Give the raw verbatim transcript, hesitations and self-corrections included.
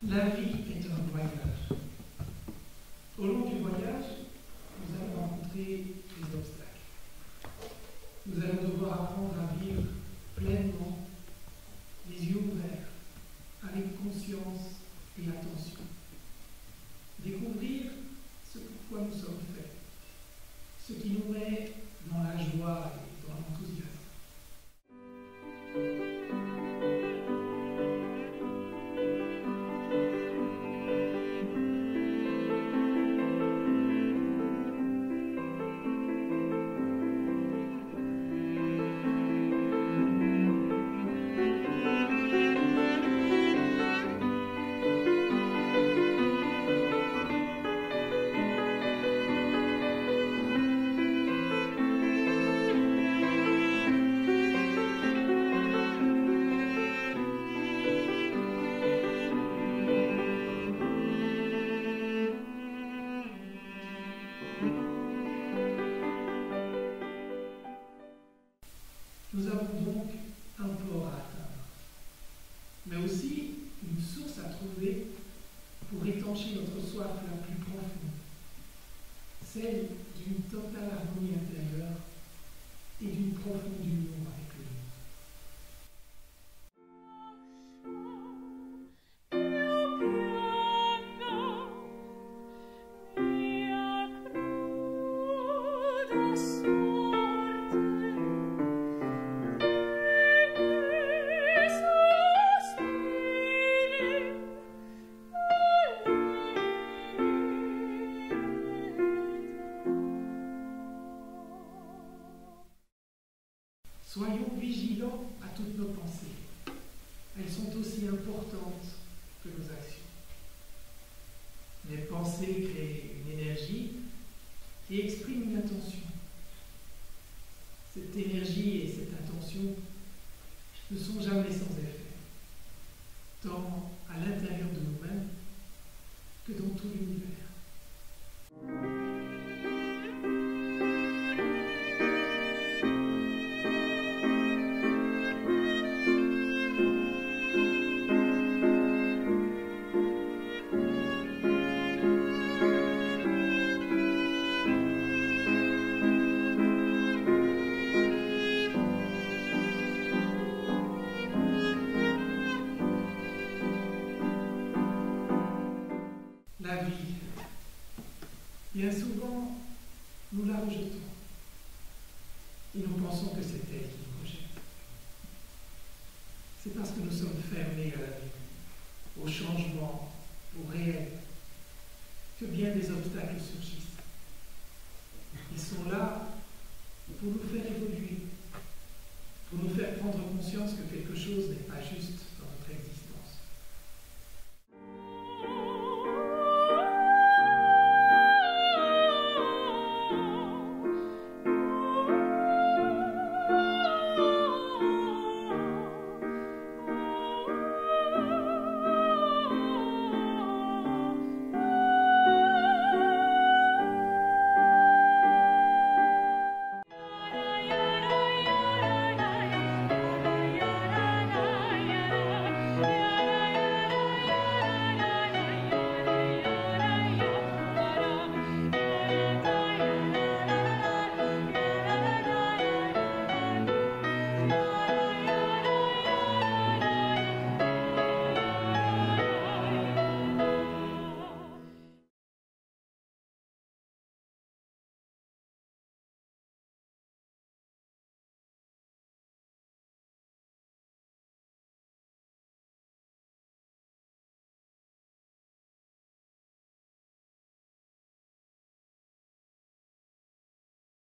La vie est un voyage. Au long du voyage, nous allons rencontrer des obstacles. Nous allons devoir apprendre à vivre pleinement, les yeux ouverts, avec conscience et attention. Découvrir ce pourquoi nous sommes faits, ce qui nous met dans la joie et dans l'enthousiasme. Nous avons donc un port à atteindre, mais aussi une source à trouver pour étancher notre soif la plus profonde, celle d'une totale harmonie intérieure et d'une profonde union avec le monde. Soyons vigilants à toutes nos pensées. Elles sont aussi importantes que nos actions. Les pensées créent une énergie qui exprime une intention. Cette énergie et cette intention ne sont jamais sans effet, tant à l'intérieur de nous-mêmes que dans tout l'univers. La vie, bien souvent, nous la rejetons et nous pensons que c'est elle qui nous rejette. C'est parce que nous sommes fermés à la vie, au changement, au réel, que bien des obstacles surgissent. Ils sont là pour nous faire évoluer, pour nous faire prendre conscience que quelque chose n'est pas juste